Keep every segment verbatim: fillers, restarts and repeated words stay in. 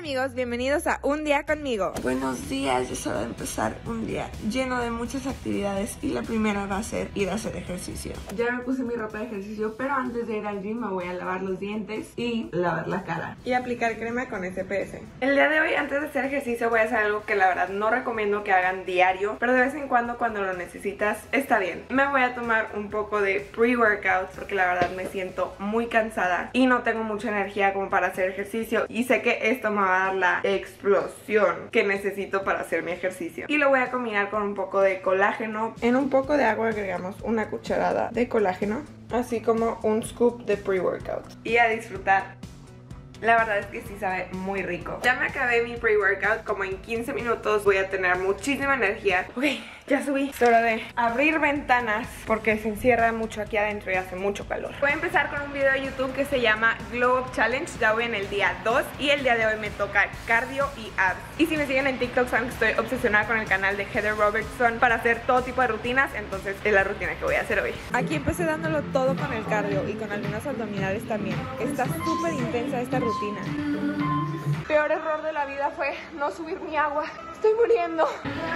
amigos, bienvenidos a Un Día Conmigo. Buenos días, es hora de empezar un día lleno de muchas actividades y la primera va a ser ir a hacer ejercicio. Ya me puse mi ropa de ejercicio, pero antes de ir al gym me voy a lavar los dientes y lavar la cara. Y aplicar crema con S P S. El día de hoy, antes de hacer ejercicio, voy a hacer algo que la verdad no recomiendo que hagan diario, pero de vez en cuando cuando lo necesitas está bien. Me voy a tomar un poco de pre-workout porque la verdad me siento muy cansada y no tengo mucha energía como para hacer ejercicio y sé que esto me va a dar la explosión que necesito para hacer mi ejercicio. Y lo voy a combinar con un poco de colágeno. En un poco de agua agregamos una cucharada de colágeno, así como un scoop de pre-workout. Y a disfrutar. La verdad es que sí sabe muy rico. Ya me acabé mi pre-workout, como en quince minutos voy a tener muchísima energía. Ok, ya subí. Es hora de abrir ventanas porque se encierra mucho aquí adentro y hace mucho calor. Voy a empezar con un video de YouTube que se llama Glow Up Challenge. Ya voy en el día dos y el día de hoy me toca cardio y abs. Y si me siguen en TikTok saben que estoy obsesionada con el canal de Heather Robertson para hacer todo tipo de rutinas. Entonces es la rutina que voy a hacer hoy. Aquí empecé dándolo todo con el cardio y con algunas abdominales también. Está súper intensa esta rutina. Peor error de la vida fue no subir mi agua. Estoy muriendo.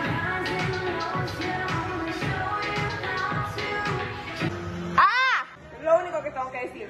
¡Ah! Lo único que tengo que decir.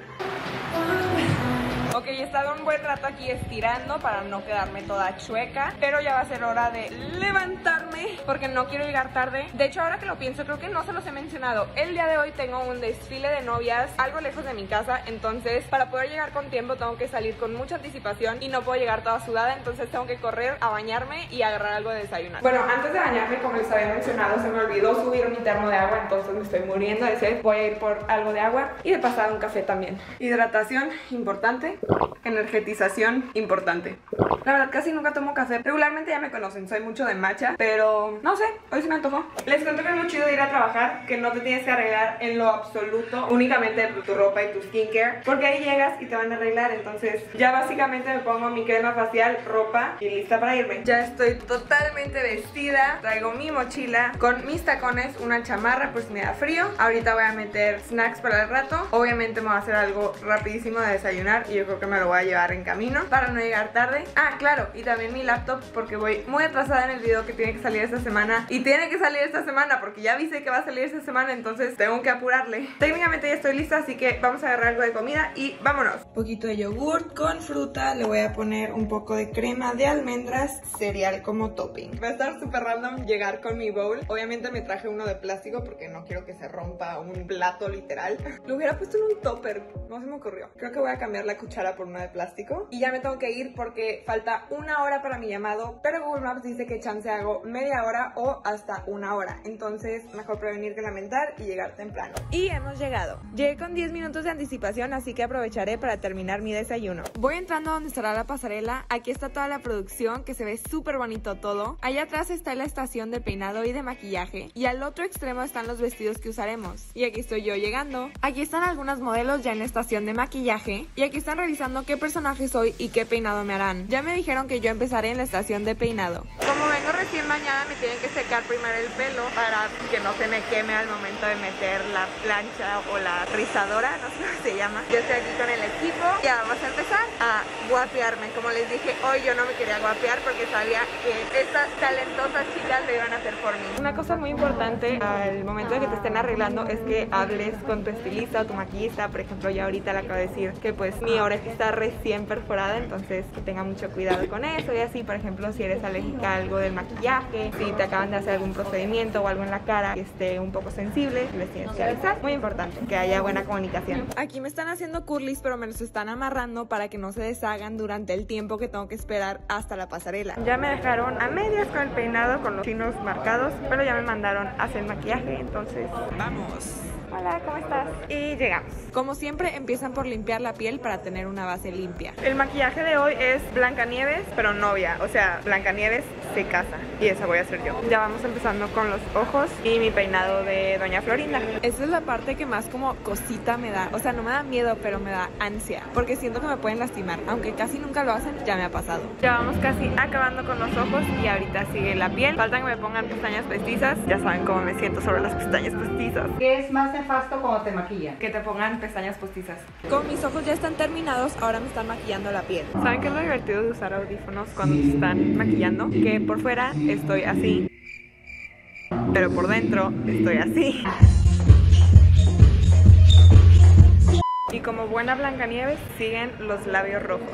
Ok, he estado un buen rato aquí estirando para no quedarme toda chueca, pero ya va a ser hora de levantarme porque no quiero llegar tarde. De hecho, ahora que lo pienso, creo que no se los he mencionado. El día de hoy tengo un desfile de novias algo lejos de mi casa, entonces para poder llegar con tiempo tengo que salir con mucha anticipación y no puedo llegar toda sudada, entonces tengo que correr a bañarme y agarrar algo de desayunar. Bueno, antes de bañarme, como les había mencionado, se me olvidó subir mi termo de agua, entonces me estoy muriendo de sed. Voy a ir por algo de agua y de pasada un café también. Hidratación, importante. Energetización, importante. La verdad casi nunca tomo café. Regularmente ya me conocen, soy mucho de matcha, pero no sé, hoy sí me antojó. Les cuento que es muy chido de ir a trabajar, que no te tienes que arreglar en lo absoluto, únicamente tu ropa y tu skincare, porque ahí llegas y te van a arreglar. Entonces ya básicamente me pongo mi crema facial, ropa y lista para irme. Ya estoy totalmente vestida, traigo mi mochila con mis tacones, una chamarra por si me da frío. Ahorita voy a meter snacks para el rato. Obviamente me voy a hacer algo rapidísimo de desayunar y yo creo que me lo voy a llevar en camino para no llegar tarde. Ah, claro, y también mi laptop porque voy muy atrasada en el video que tiene que salir esta semana. Y tiene que salir esta semana porque ya avisé que va a salir esta semana, entonces tengo que apurarle. Técnicamente ya estoy lista, así que vamos a agarrar algo de comida y vámonos. Un poquito de yogur con fruta, le voy a poner un poco de crema de almendras, cereal como topping. Va a estar súper random llegar con mi bowl. Obviamente me traje uno de plástico porque no quiero que se rompa un plato literal. Lo hubiera puesto en un topper, no se me ocurrió. Creo que voy a cambiar la cuchara por una de plástico. Y ya me tengo que ir porque falta una hora para mi llamado, pero Google Maps dice que chance hago media hora o hasta una hora. Entonces mejor prevenir que lamentar y llegar temprano. Y hemos llegado. Llegué con diez minutos de anticipación, así que aprovecharé para terminar mi desayuno. Voy entrando a donde estará la pasarela. Aquí está toda la producción, que se ve súper bonito todo. Allá atrás está la estación de peinado y de maquillaje. Y al otro extremo están los vestidos que usaremos. Y aquí estoy yo llegando. Aquí están algunos modelos ya en la estación de maquillaje. Y aquí están revisando qué personaje soy y qué peinado me harán. Ya me dijeron que yo empezaré en la estación de peinado. Como vengo recién bañada, me tienen que secar primero el pelo para que no se me queme al momento de meter la plancha o la rizadora, no sé cómo se llama. Yo estoy aquí con el equipo. Ya vamos a empezar a guapearme. Como les dije, hoy yo no me quería guapear porque sabía que estas talentosas chicas lo iban a hacer por mí. Una cosa muy importante al momento de que te estén arreglando es que hables con tu estilista o tu maquillista. Por ejemplo, yo ahorita le acabo de decir que pues mi oreja está recién perforada, entonces que tenga mucho cuidado con eso. Y así, por ejemplo, si eres alérgica a algo del maquillaje, si te acaban de hacer algún procedimiento o algo en la cara que esté un poco sensible, les tienes que avisar. Muy importante que haya buena comunicación. Aquí me están haciendo curlis, pero me los están amarrando para que no se deshagan durante el tiempo que tengo que esperar hasta la pasarela. Ya me dejaron a medias con el peinado, con los chinos marcados, pero ya me mandaron a hacer maquillaje, entonces ¡vamos! Hola, ¿cómo estás? Y llegamos. Como siempre, empiezan por limpiar la piel para tener una base limpia. El maquillaje de hoy es Blancanieves, pero novia. O sea, Blancanieves se casa, y esa voy a hacer yo. Ya vamos empezando con los ojos y mi peinado de doña Florinda. Esta es la parte que más como cosita me da, o sea, no me da miedo, pero me da ansia, porque siento que me pueden lastimar, aunque casi nunca lo hacen, ya me ha pasado. Ya vamos casi acabando con los ojos y ahorita sigue la piel. Falta que me pongan pestañas postizas. Ya saben cómo me siento sobre las pestañas postizas. ¿Qué es más nefasto cuando te maquillan? Que te pongan pestañas postizas. Como mis ojos ya están terminados, ahora me están maquillando la piel. ¿Saben qué es lo divertido de usar audífonos cuando se están maquillando? Que por fuera estoy así, pero por dentro estoy así. Y como buena Blancanieves, siguen los labios rojos.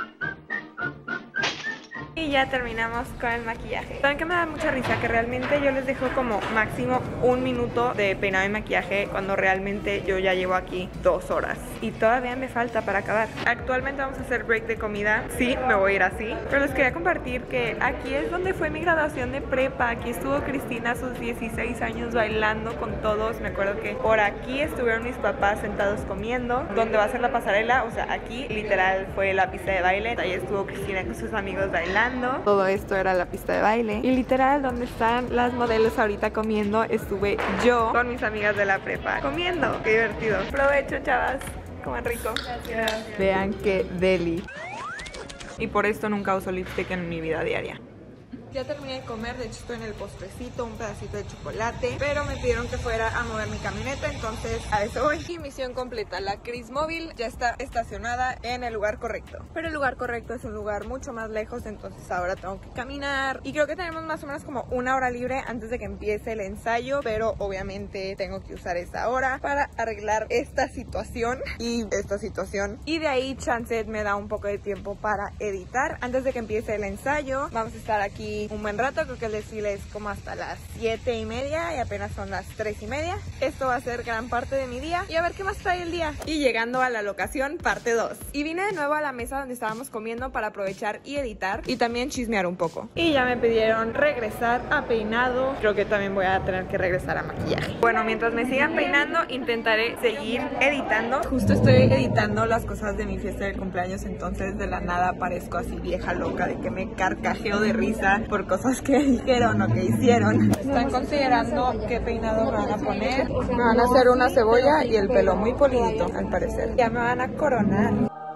Y ya terminamos con el maquillaje. Saben que me da mucha risa que realmente yo les dejo como máximo un minuto de peinado y maquillaje cuando realmente yo ya llevo aquí dos horas y todavía me falta para acabar. Actualmente vamos a hacer break de comida. Sí, me voy a ir así, pero les quería compartir que aquí es donde fue mi graduación de prepa. Aquí estuvo Cristina a sus dieciséis años bailando con todos. Me acuerdo que por aquí estuvieron mis papás sentados comiendo. Donde va a ser la pasarela, o sea, aquí literal fue la pista de baile. Ahí estuvo Cristina con sus amigos bailando. Todo esto era la pista de baile. Y literal, donde están las modelos ahorita comiendo, estuve yo con mis amigas de la prepa comiendo. Qué divertido. Provecho, chavas. Coman rico. Gracias. Vean qué deli. Y por esto nunca uso lipstick en mi vida diaria. Ya terminé de comer, de hecho estoy en el postrecito, un pedacito de chocolate, pero me pidieron que fuera a mover mi camioneta, entonces a eso voy. Y misión completa, la Cris móvil ya está estacionada en el lugar correcto. Pero el lugar correcto es un lugar mucho más lejos, entonces ahora tengo que caminar. Y creo que tenemos más o menos como una hora libre antes de que empiece el ensayo, pero obviamente tengo que usar esa hora para arreglar esta situación y esta situación. Y de ahí chance me da un poco de tiempo para editar antes de que empiece el ensayo. Vamos a estar aquí un buen rato, creo que el desfile es como hasta las siete y media y apenas son las tres y media. Esto va a ser gran parte de mi día y a ver qué más trae el día. Y llegando a la locación, parte dos. Y vine de nuevo a la mesa donde estábamos comiendo para aprovechar y editar y también chismear un poco. Y ya me pidieron regresar a peinado. Creo que también voy a tener que regresar a maquillaje. Bueno, mientras me sigan peinando, intentaré seguir editando. Justo estoy editando las cosas de mi fiesta de cumpleaños, entonces de la nada parezco así vieja loca de que me carcajeo de risa por cosas que dijeron o que hicieron. Están considerando qué peinado me van a poner. Me van a hacer una cebolla y el pelo muy polidito, al parecer. Ya me van a coronar.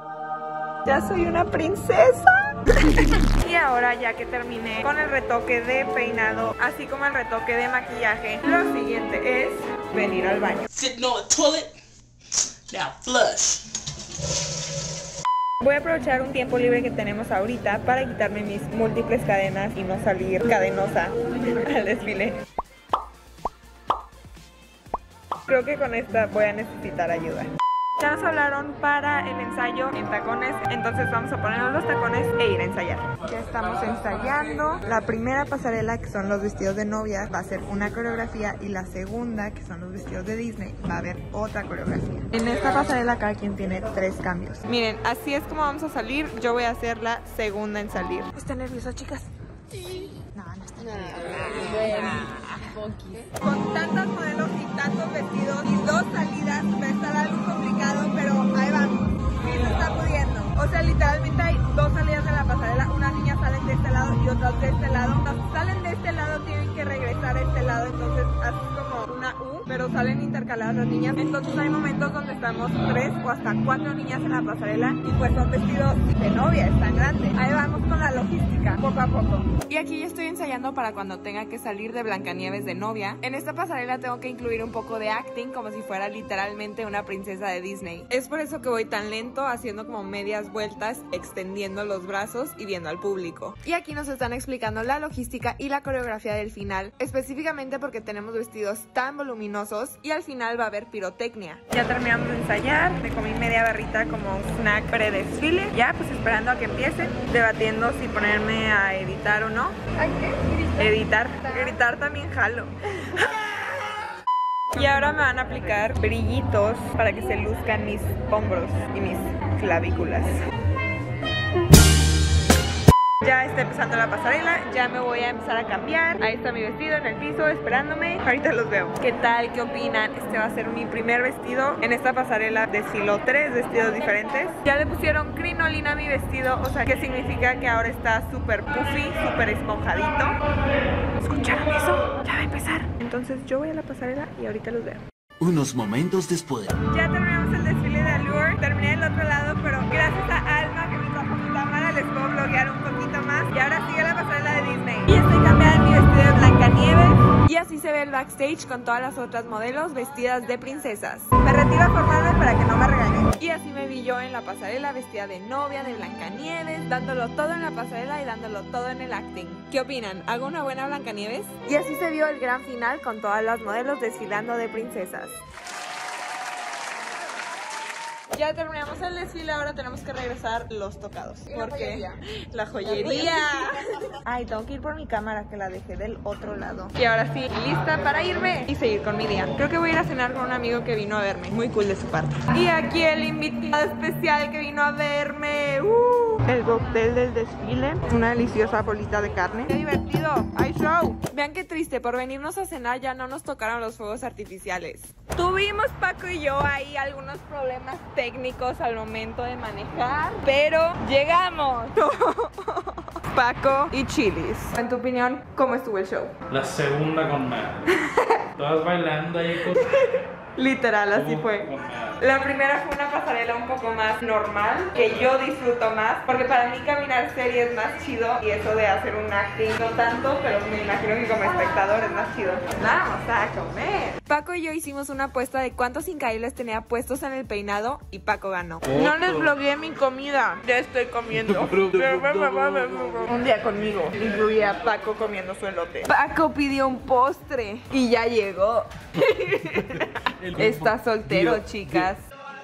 Ya soy una princesa. Y ahora, ya que terminé con el retoque de peinado, así como el retoque de maquillaje, lo siguiente es venir al baño. Sitting on the toilet. Now flush. Voy a aprovechar un tiempo libre que tenemos ahorita para quitarme mis múltiples cadenas y no salir cadenosa al desfile. Creo que con esta voy a necesitar ayuda. Ya nos hablaron para el ensayo en tacones, entonces vamos a ponernos los tacones e ir a ensayar. Ya estamos ensayando. La primera pasarela, que son los vestidos de novia, va a ser una coreografía, y la segunda, que son los vestidos de Disney, va a haber otra coreografía. En esta pasarela cada quien tiene tres cambios. Miren, así es como vamos a salir. Yo voy a ser la segunda en salir. ¿Están nerviosas, chicas? No, no está nerviosa. Con tantos modelos y tantos vestidos y dos salidas va a estar algo complicado, pero ahí vamos. Sí se está pudiendo. O sea, literalmente hay dos salidas de la pasarela. Unas niñas salen de este lado y otras de este lado. Las que salen de este lado tienen que regresar a este lado, entonces así como una U, pero salen intercaladas las niñas. Entonces hay momentos donde estamos tres o hasta cuatro niñas en la pasarela y pues son vestidos de novia, es tan grande. Ahí vamos con la logística, poco a poco. Y aquí ya estoy ensayando para cuando tenga que salir de Blancanieves de novia. En esta pasarela tengo que incluir un poco de acting, como si fuera literalmente una princesa de Disney. Es por eso que voy tan lento, haciendo como medias vueltas, extendiendo los brazos y viendo al público. Y aquí nos están explicando la logística y la coreografía del final, específicamente porque tenemos vestidos tan voluminosos y al final va a haber pirotecnia. Ya terminamos de ensayar, me comí media barrita como un snack pre-desfile. Ya pues esperando a que empiece, debatiendo si ponerme a editar o no. ¿A qué? Editar, gritar también jalo. Y ahora me van a aplicar brillitos para que se luzcan mis hombros y mis clavículas. Ya está empezando la pasarela, ya me voy a empezar a cambiar. Ahí está mi vestido en el piso esperándome. Ahorita los veo. ¿Qué tal? ¿Qué opinan? Este va a ser mi primer vestido. En esta pasarela desfiló tres vestidos diferentes. Ya le pusieron crinolina a mi vestido, o sea, que significa que ahora está súper puffy, súper esponjadito. ¿Escucharon eso? Ya va a empezar. Entonces yo voy a la pasarela y ahorita los veo. Unos momentos después. Ya terminamos el desfile de Allure. Terminé del otro lado, pero gracias a Alma que me trajo mi cámara les puedo bloguear un poquito más. Y ahora sigue la pasarela de Disney. Y estoy cambiada en mi vestido de Blancanieves. Y así se ve el backstage con todas las otras modelos vestidas de princesas. Me retiro a formarme para que no me regañen. Y así me vi yo en la pasarela vestida de novia de Blancanieves, dándolo todo en la pasarela y dándolo todo en el acting. ¿Qué opinan? ¿Hago una buena Blancanieves? Y así se vio el gran final con todas las modelos desfilando de princesas. Ya terminamos el desfile, ahora tenemos que regresar los tocados. Porque la joyería. Ay, tengo que ir por mi cámara que la dejé del otro lado. Y ahora sí, lista para irme y seguir con mi día. Creo que voy a ir a cenar con un amigo que vino a verme. Muy cool de su parte. Y aquí el invitado especial que vino a verme. Uh, el cóctel del desfile. Una deliciosa bolita de carne. ¡Qué divertido! ¡Hay show! Vean qué triste, por venirnos a cenar ya no nos tocaron los fuegos artificiales. Tuvimos Paco y yo ahí algunos problemas técnicos al momento de manejar, pero llegamos. Paco y Chilis. En tu opinión, ¿cómo estuvo el show? La segunda con nada. Todas bailando ahí con... Literal, así fue. La primera fue una pasarela un poco más normal, que yo disfruto más, porque para mí caminar serie es más chido y eso de hacer un acting no tanto, pero me imagino que como espectador es más chido. Vamos a comer. Paco y yo hicimos una apuesta de cuántos increíbles tenía puestos en el peinado y Paco ganó. No les blogueé mi comida, ya estoy comiendo. Un día conmigo incluía a Paco comiendo su elote. Paco pidió un postre y ya llegó. Está soltero, chicas.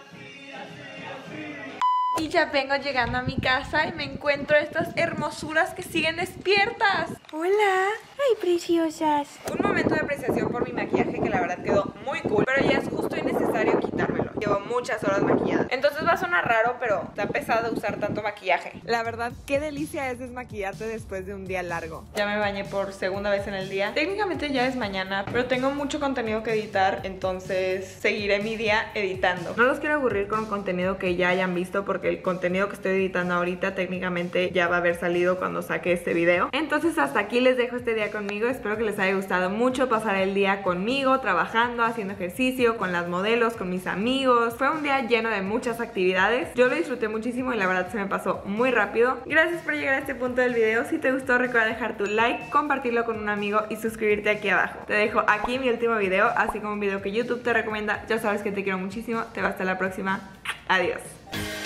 Y ya vengo llegando a mi casa y me encuentro estas hermosuras que siguen despiertas. Hola. Ay, preciosas. Un momento de apreciación por mi maquillaje que la verdad quedó muy cool, pero ya es justo y necesario quitármelo. Llevo muchas horas maquillada. Entonces va a sonar raro, pero está pesado usar tanto maquillaje. La verdad, qué delicia es desmaquillarte después de un día largo. Ya me bañé por segunda vez en el día. Técnicamente ya es mañana, pero tengo mucho contenido que editar, entonces seguiré mi día editando. No los quiero aburrir con contenido que ya hayan visto, porque el contenido que estoy editando ahorita técnicamente ya va a haber salido cuando saque este video. Entonces hasta aquí les dejo este día conmigo. Espero que les haya gustado mucho pasar el día conmigo, trabajando, haciendo ejercicio, con las modelos, con mis amigos. Fue un día lleno de muchas actividades. Yo lo disfruté muchísimo y la verdad se me pasó muy rápido. Gracias por llegar a este punto del video. Si te gustó, recuerda dejar tu like, compartirlo con un amigo y suscribirte aquí abajo. Te dejo aquí mi último video, así como un video que YouTube te recomienda. Ya sabes que te quiero muchísimo. Te veo hasta la próxima. Adiós.